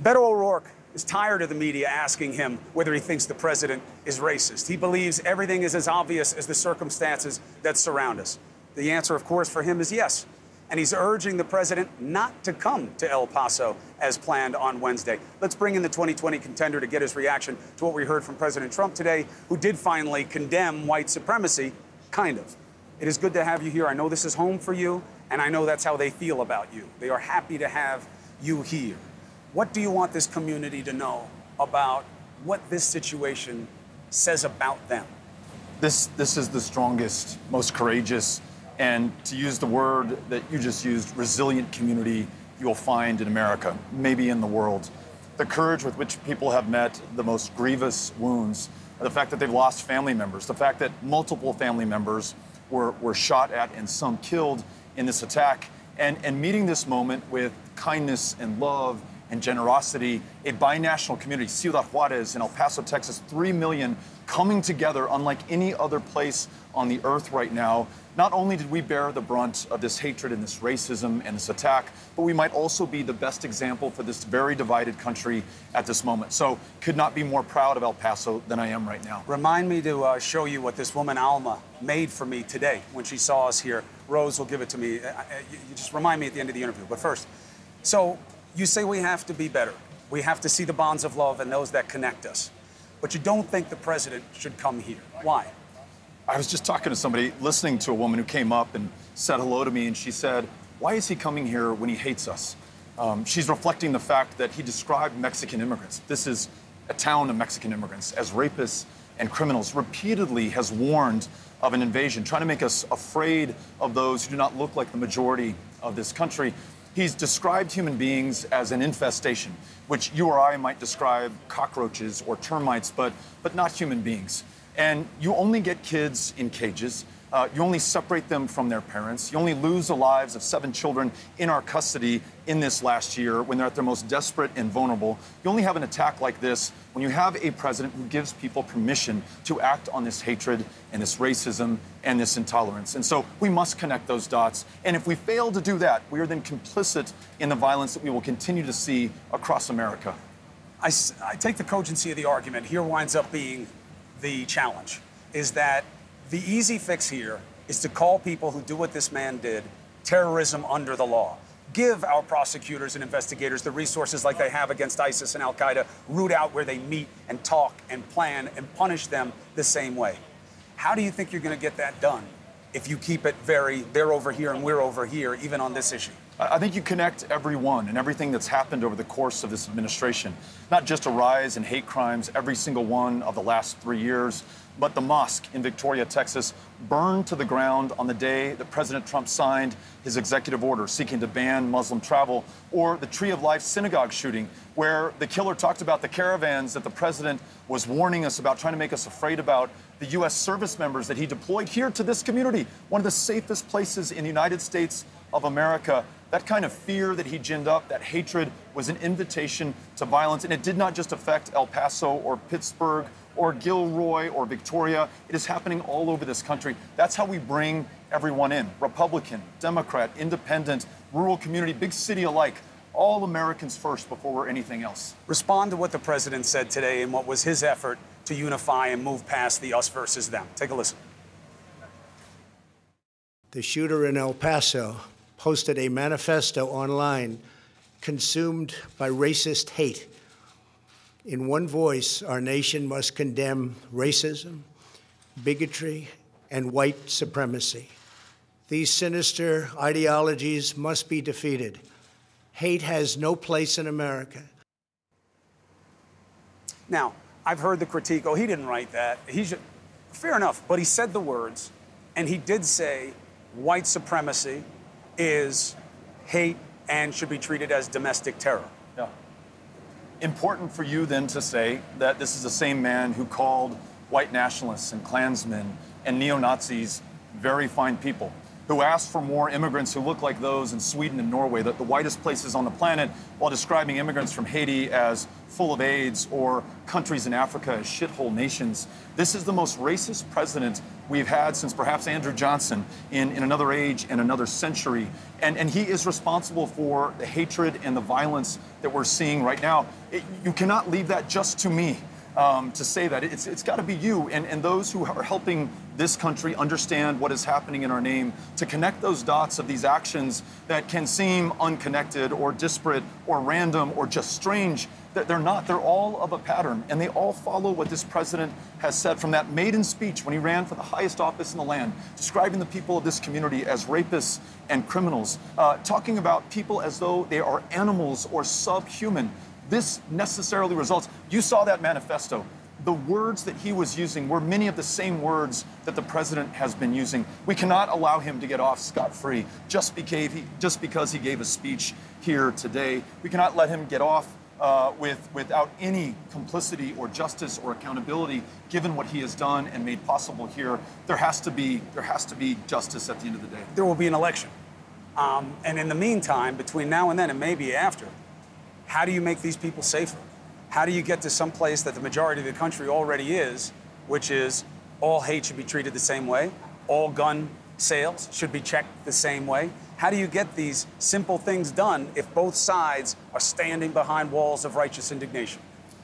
Beto O'Rourke is tired of the media asking him whether he thinks the president is racist. He believes everything is as obvious as the circumstances that surround us. The answer, of course, for him is yes. And he's urging the president not to come to El Paso as planned on Wednesday. Let's bring in the 2020 contender to get his reaction to what we heard from President Trump today, who did finally condemn white supremacy, kind of. It is good to have you here. I know this is home for you, and I know that's how they feel about you. They are happy to have you here. What do you want this community to know about what this situation says about them? This is the strongest, most courageous, and to use the word that you just used, resilient community you will find in America, maybe in the world. The courage with which people have met the most grievous wounds, the fact that they've lost family members, the fact that multiple family members were shot at and some killed in this attack, and meeting this moment with kindness and love and generosity, a binational community, Ciudad Juarez in El Paso, Texas, 3 million coming together unlike any other place on the earth right now. Not only did we bear the brunt of this hatred and this racism and this attack, but we might also be the best example for this very divided country at this moment. So could not be more proud of El Paso than I am right now. Remind me to show you what this woman, Alma, made for me today when she saw us here. Rose will give it to me. You just remind me at the end of the interview. But first, so you say we have to be better. We have to see the bonds of love and those that connect us. But you don't think the president should come here. Why? I was just talking to somebody, listening to a woman who came up and said hello to me, and she said, why is he coming here when he hates us? She's reflecting the fact that he described Mexican immigrants. This is a town of Mexican immigrants as rapists and criminals. Repeatedly has warned of an invasion, trying to make us afraid of those who do not look like the majority of this country. He's described human beings as an infestation, which you or I might describe cockroaches or termites, but not human beings. And you only get kids in cages. You only separate them from their parents. You only lose the lives of 7 children in our custody in this last year when they're at their most desperate and vulnerable. You only have an attack like this when you have a president who gives people permission to act on this hatred and this racism and this intolerance. And so we must connect those dots. And if we fail to do that, we are then complicit in the violence that we will continue to see across America. I take the cogency of the argument. Here winds up being the challenge, is that the easy fix here is to call people who do what this man did terrorism under the law. Give our prosecutors and investigators the resources like they have against ISIS and Al-Qaeda, root out where they meet and talk and plan and punish them the same way. How do you think you're going to get that done if you keep it they're over here and we're over here, even on this issue? I think you connect everyone and everything that's happened over the course of this administration, not just a rise in hate crimes, every single one of the last 3 years, but the mosque in Victoria, Texas, burned to the ground on the day that President Trump signed his executive order seeking to ban Muslim travel, or the Tree of Life synagogue shooting, where the killer talked about the caravans that the president was warning us about, trying to make us afraid about, the U.S. service members that he deployed here to this community, one of the safest places in the United States of America. That kind of fear that he ginned up, that hatred, was an invitation to violence. And it did not just affect El Paso or Pittsburgh or Gilroy or Victoria. It is happening all over this country. That's how we bring everyone in, Republican, Democrat, independent, rural community, big city alike. All Americans first before we're anything else. Respond to what the president said today and what was his effort to unify and move past the us versus them. Take a listen. The shooter in El Paso posted a manifesto online consumed by racist hate. In one voice, our nation must condemn racism, bigotry, and white supremacy. These sinister ideologies must be defeated. Hate has no place in America. Now, I've heard the critique, oh, he didn't write that. Fair enough, but he said the words, and he did say white supremacy is hate and should be treated as domestic terror. Yeah. Important for you then to say that this is the same man who called white nationalists and Klansmen and neo-Nazis very fine people, who who asked for more immigrants who look like those in Sweden and Norway, the whitest places on the planet, while describing immigrants from Haiti as full of AIDS or countries in Africa as shithole nations. This is the most racist president we've had since perhaps Andrew Johnson in another age and another century. And he is responsible for the hatred and the violence that we're seeing right now. You cannot leave that just to me. To say that. It's got to be you and those who are helping this country understand what is happening in our name, to connect those dots of these actions that can seem unconnected or disparate or random or just strange. That they're not. They're all of a pattern, and they all follow what this president has said from that maiden speech when he ran for the highest office in the land, describing the people of this community as rapists and criminals, talking about people as though they are animals or subhuman. This necessarily results. You saw that manifesto. The words that he was using were many of the same words that the president has been using. We cannot allow him to get off scot-free just because he gave a speech here today. We cannot let him get off without any complicity or justice or accountability, given what he has done and made possible here. There has to be justice at the end of the day. There will be an election. And in the meantime, between now and then, and maybe after, how do you make these people safer? How do you get to some place that the majority of the country already is, which is all hate should be treated the same way, all gun sales should be checked the same way? How do you get these simple things done if both sides are standing behind walls of righteous indignation?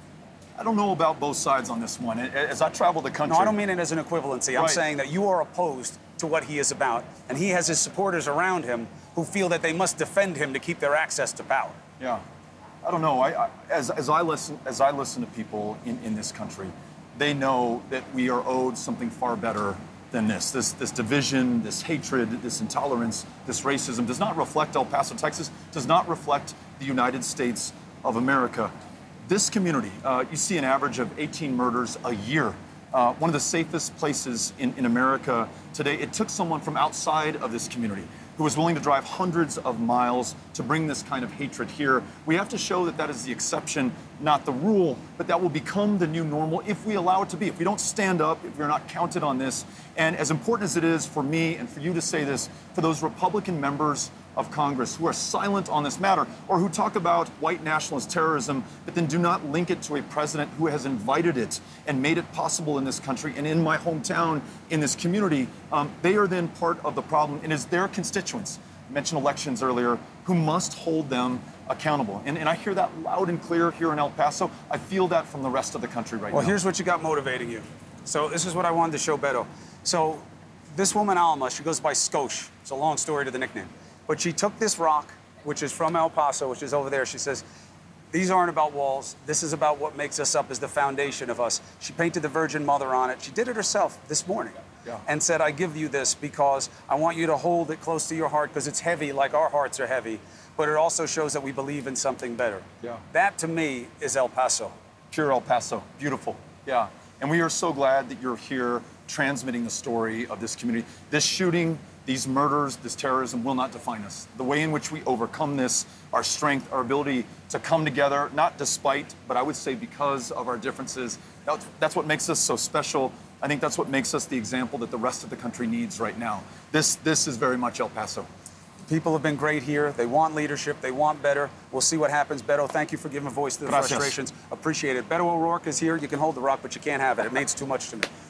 I don't know about both sides on this one. As I travel the country... No, I don't mean it as an equivalency. I'm saying that you are opposed to what he is about, and he has his supporters around him who feel that they must defend him to keep their access to power. Yeah. I don't know. As I listen to people in this country, they know that we are owed something far better than this. This division, this hatred, this intolerance, this racism does not reflect El Paso, Texas, does not reflect the United States of America. This community, you see an average of 18 murders a year. One of the safest places in America today. It took someone from outside of this community who was willing to drive hundreds of miles to bring this kind of hatred here. We have to show that that is the exception, not the rule, but that will become the new normal if we allow it to be. If we don't stand up, if we're not counted on this. And as important as it is for me and for you to say this, for those Republican members of Congress who are silent on this matter, or who talk about white nationalist terrorism, but then do not link it to a president who has invited it and made it possible in this country and in my hometown, in this community, they are then part of the problem. And it's their constituents, I mentioned elections earlier, who must hold them accountable. And I hear that loud and clear here in El Paso. I feel that from the rest of the country right now. Well, here's what you got motivating you. So this is what I wanted to show Beto. So this woman, Alma, she goes by Skosh. It's a long story to the nickname. But she took this rock, which is from El Paso, which is over there. She says, these aren't about walls. This is about what makes us up as the foundation of us. She painted the Virgin Mother on it. She did it herself this morning. Yeah. And said, I give you this because I want you to hold it close to your heart because it's heavy like our hearts are heavy. But it also shows that we believe in something better. Yeah. That, to me, is El Paso. Pure El Paso. Beautiful. Yeah. And we are so glad that you're here transmitting the story of this community. This shooting, these murders, this terrorism will not define us. The way in which we overcome this, our strength, our ability to come together, not despite, but I would say because of our differences, that's what makes us so special. I think that's what makes us the example that the rest of the country needs right now. This is very much El Paso. People have been great here. They want leadership. They want better. We'll see what happens. Beto, thank you for giving voice to the frustrations. Appreciate it. Beto O'Rourke is here. You can hold the rock, but you can't have it. It means too much to me.